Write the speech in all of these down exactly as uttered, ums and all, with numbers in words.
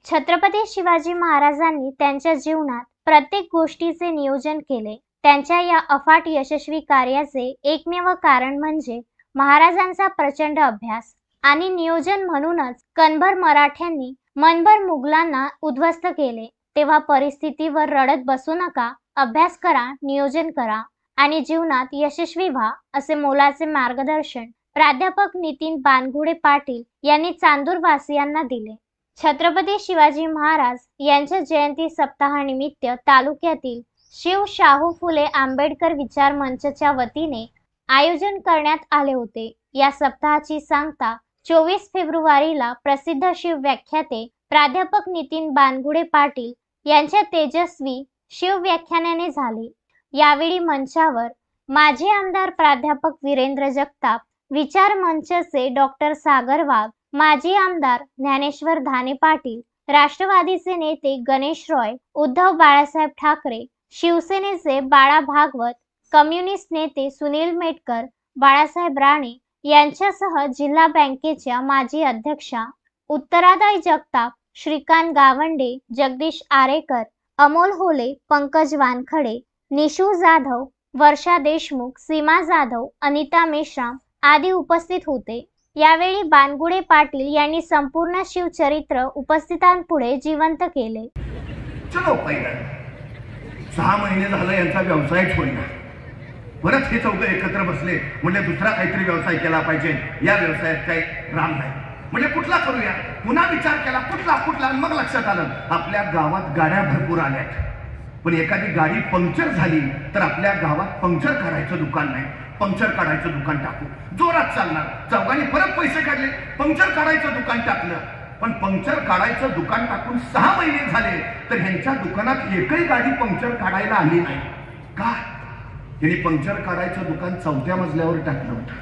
छत्रपती शिवाजी महाराजांनी त्यांच्या जीवनात प्रत्येक गोष्टीचे नियोजन केले. त्यांच्या या अफाट यशस्वी कार्याचे एकमेव कारण म्हणजे महाराजांचा प्रचंड अभ्यास आणि नियोजन. म्हणूनच कणभर मराठ्यांनी मनभर मुघलांना उद्ध्वस्त केले. तेव्हा परिस्थितीवर रडत बसू नका, अभ्यास करा, नियोजन करा आणि जीवनात यशस्वी व्हा, असे मोलाचे मार्गदर्शन प्राध्यापक नितीन बानगुडे पाटील यांनी चांदूरवासियांना दिले. छत्रपती शिवाजी महाराज यांच्या जयंती सप्ताहानिमित्त तालुक्यातील शिव शाहू फुले आंबेडकर विचार मंचच्या वतीने आयोजन करण्यात आले होते. या सप्ताहाची सांगता चोवीस फेब्रुवारीला प्रसिद्ध शिव व्याख्याते प्राध्यापक नितीन बानगुडे पाटील यांच्या तेजस्वी शिव व्याख्यानाने झाली. यावेळी मंचावर माजी आमदार प्राध्यापक वीरेंद्र जगताप, विचार मंचचे डॉक्टर सागर वाघ, माजी आमदार ज्ञानेश्वर धाने पाटील, राष्ट्रवादीचे नेते गणेश रॉय, उद्धव बाळासाहेब ठाकरे, शिवसेनेचे बाळा भागवत, कम्युनिस्ट नेते सुनील मेटकर, बाळासाहेब राणे यांच्यासह जिल्हा बँकेच्या माजी अध्यक्षा उत्तरादाई जगताप, श्रीकांत गावंडे, जगदीश आरेकर, अमोल होले, पंकज वानखडे, निशू जाधव, वर्षा देशमुख, सीमा जाधव, अनिता मेश्राम आदी उपस्थित होते. यावेळी बानगुडे पाटील यांनी संपूर्ण शिवचरित्र उपस्थितांपुढे जिवंत केले. चलो पहिला सहा महिने झालं यांचा व्यवसायच होईना. परत हे चौघे एकत्र बसले, म्हणजे दुसरा काहीतरी व्यवसाय केला पाहिजे. या व्यवसायात काही राम नाही, म्हणजे कुठला करूया. पुन्हा विचार केला कुठला कुठला मग लक्षात आलं आपल्या गावात गाड्या भरपूर आल्यात, पण एखादी गाडी पंक्चर झाली तर आपल्या गावात पंक्चर काढायचं दुकान नाही. पंक्चर काढायचं दुकान टाकू, जोरात चालणार. चौघांनी परत पैसे काढले, पंक्चर काढायचं दुकान टाकलं. पण पंक्चर काढायचं दुकान टाकून सहा महिने झाले तर ह्यांच्या दुकानात एकही गाडी पंक्चर काढायला आली नाही. का? यांनी पंक्चर काढायचं दुकान चौथ्या मजल्यावर टाकलं होतं.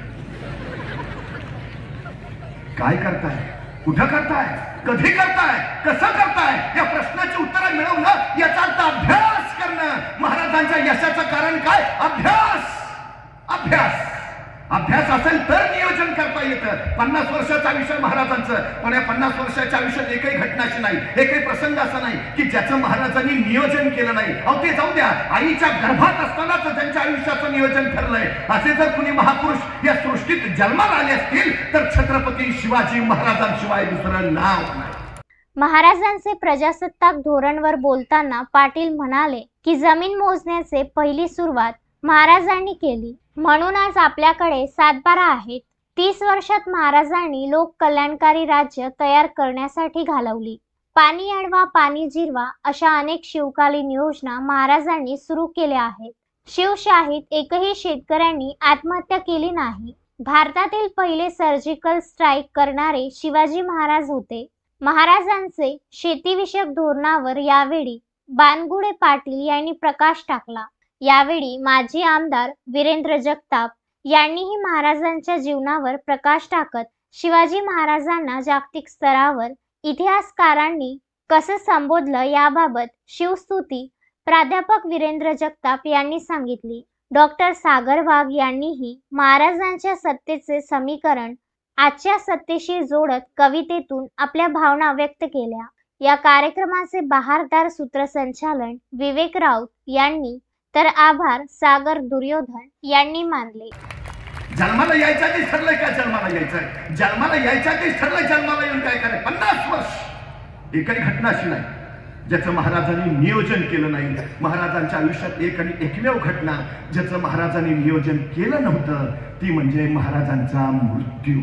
काय करताय, कुठं करताय, कधी करताय, कसं करताय, या प्रश्नाची उत्तरं मिळवणं याचा अर्थ अभ्यास करणं. महाराजांच्या यशाचं कारण काय? अभ्यास. अभ्यास अभ्यास असेल तर नियोजन करता येतं. पन्नास वर्षाचं आयुष्य महाराजांचं, पण या पन्नास वर्षाच्या आयुष्यात एकही घटनाशी नाही, एकही प्रसंग असा नाही की ज्याचं महाराजांनी नियोजन केलं नाही. अहो ते जाऊ द्या, आईच्या गर्भात असतानाच त्यांच्या आयुष्याचं नियोजन ठरलंय. असे जर कुणी महापुरुष या सृष्टीत जन्माला आले असतील तर छत्रपती शिवाजी महाराजांशिवाय दुसरं नाव नाही. महाराजांचे प्रजासत्ताक धोरणवर बोलताना पाटील म्हणाले की जमीन मोजण्याचे पहिली सुरुवात महाराजांनी केली, म्हणून आज आपल्याकडे सातबारा आहेत. तीस वर्षात महाराजांनी लोक कल्याणकारी राज्य तयार करण्यासाठी घालवली. पाणी अडवा, पाणी जिरवा अशा अनेक शिवकालीन योजना महाराजांनी सुरू केल्या आहेत. शिवशाहीत एकही शेतकऱ्यांनी आत्महत्या केली नाही. भारतातील पहिले सर्जिकल स्ट्राईक करणारे शिवाजी महाराज होते. महाराजांचे शेतीविषयक धोरणावर यावेळी बानगुडे पाटील यांनी प्रकाश टाकला. यावेळी माजी आमदार वीरेंद्र जगताप यांनीही महाराजांच्या जीवनावर प्रकाश टाकत शिवाजी महाराजांना जागतिक स्तरावर इतिहासकारांनी कसं संबोधलं याबाबत शिवस्तुती प्राध्यापक वीरेंद्र जगताप यांनी सांगितली. डॉक्टर सागर वाघ यांनीही महाराजांच्या सत्तेचे समीकरण आजच्या सत्तेशी जोडत कवितेतून आपल्या भावना व्यक्त केल्या. या कार्यक्रमाचे बहारदार सूत्रसंचालन विवेक राऊत यांनी तर आभार सागर दुर्योधन यांनी मानले. जन्माला यायच्या आधीच ठरलंय का जन्माला यायचं? जन्माला यायच्या आधीच ठरलंय जन्माला येऊन काय करायचं? पन्नास वर्ष एकही घटनाशी नाही ज्याचं महाराजांनी नियोजन केलं नाही. महाराजांच्या आयुष्यात एक आणि एकमेव घटना ज्याचं महाराजांनी नियोजन केलं नव्हतं ती म्हणजे महाराजांचा मृत्यू.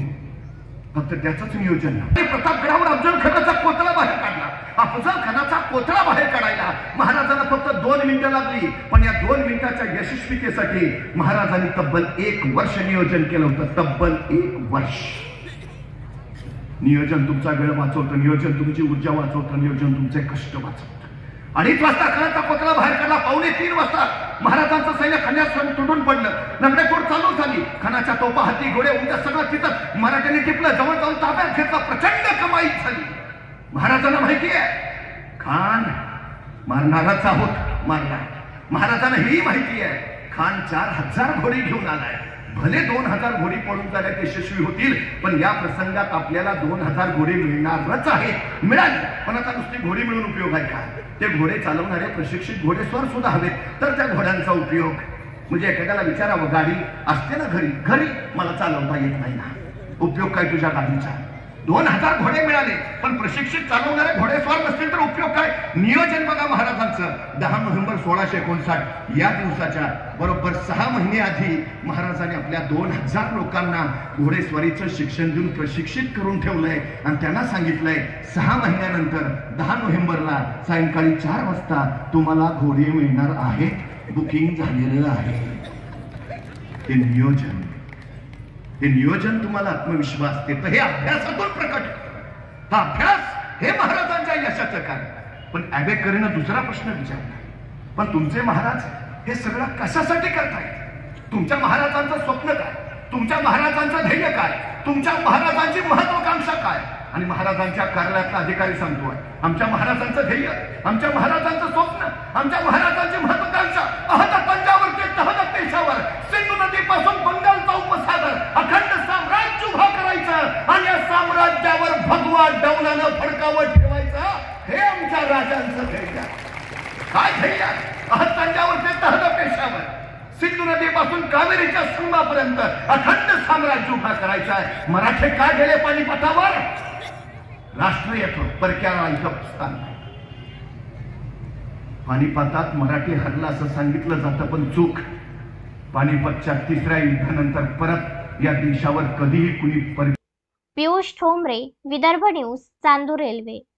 फक्त त्याचंच नियोजन नाही. प्रतापगडावर अफजल खानाचा कोथळा बाहेर काढला. अफजल खानाचा कोथळा बाहेर काढायला महाराजांना फक्त दोन मिनिटं लागली, पण या दोन मिनिटाच्या यशस्वीतेसाठी महाराजांनी तब्बल एक वर्ष नियोजन केलं होतं. तब्बल एक वर्ष. नियोजन तुमचा वेळ वाचवतं, नियोजन तुमची ऊर्जा वाचवतं, नियोजन तुमचे कष्ट वाचवतं. अडीच वाजता खानाचा कोथळा बाहेर काढला. पावणे तीन वाजता महाराजांचं सैन्य खाण्यात तुटून पडलं. नंगडेफोड चालू झाली. खानाच्या तोफा, हाती, घोडे, उंट सगळं तिथं मराठ्यांनी टिपलं. जवळ जाऊन ताब्यात घेतला. प्रचंड कमाई झाली. महाराजांना माहिती आहे खान मारणाराच आहोत, मारणार. महाराजांना ही माहिती आहे खान चार हजार घोडे घेऊन आलाय. भले दोन हजार घोडी पळून जाण्यात यशस्वी होतील, पण या प्रसंगात आपल्याला दोन हजार घोडे मिळणारच आहेत. मिळाली, पण आता नुसती घोडी मिळून उपयोग आहे का? ते घोडे चालवणारे प्रशिक्षित घोडेस्वार सुद्धा हवेत, तर त्या घोड्यांचा उपयोग म्हणजे एखाद्याला विचारावं, गाडी असते ना घरी, घरी मला चालवता येत नाही ना, उपयोग काय तुझ्या गाडीचा? दोन हजार घोडे मिळाले, पण प्रशिक्षित चालवणारे घोडेस्वार नसतील तर उपयोग काय? नियोजन बघा महाराजांचं. दहा नोव्हेंबर सोळाशे एकोणसाठ या दिवसाच्या बरोबर सहा महिने आधी महाराजांनी आपल्या दोन हजार लोकांना घोडेस्वारीचं शिक्षण देऊन प्रशिक्षित करून ठेवलंय आणि त्यांना सांगितलंय सहा महिन्यानंतर दहा नोव्हेंबरला सायंकाळी चार वाजता तुम्हाला घोडे मिळणार आहे, बुकिंग झालेलं आहे. ते नियोजन, हे नियोजन तुम्हाला आत्मविश्वास देतं. हे अभ्यासातून प्रकट, हा अभ्यास हे महाराजांच्या यशाचं कारण. पण ॲबेकरीनं दुसरा प्रश्न विचारला, पण तुमचे महाराज हे सगळं कशासाठी करतायत? तुमच्या महाराजांचं स्वप्न काय? तुमच्या महाराजांचं ध्येय काय? तुमच्या महाराजांची महत्वाकांक्षा काय? आणि महाराजांच्या कार्यालयातला अधिकारी सांगतोय, आमच्या महाराजांचं ध्येय, आमच्या महाराजांचं स्वप्न, आमच्या महाराजांची महत्वाकांक्षा अहत पंजावर ते तहत पेशावर, सिंधू नदीपासून बंगालचा उपसागर अखंड साम्राज्य उभा करायचं आणि या साम्राज्यावर भगवा डौलानं फडकावत ठेवायचं, हे आमच्या राजांचं ध्येय. काय ध्येय? अहत पंजावर ते तहत पेशावर, सिंधू नदीपासून कावेरीच्या संगमापर्यंत अखंड साम्राज्य उभा करायचं आहे. मराठे काय गेले पानिपतावर? राष्ट्र येतो, परक्याला इथं स्थान नाही. पानिपतात मराठी हरला असं सांगितलं जातं, पण चूक. पानिपतच्या तिसऱ्या युद्धानंतर परत या देशावर कधीही कुणी. Piyush Thombare, Vidarbha news, Chandur railway.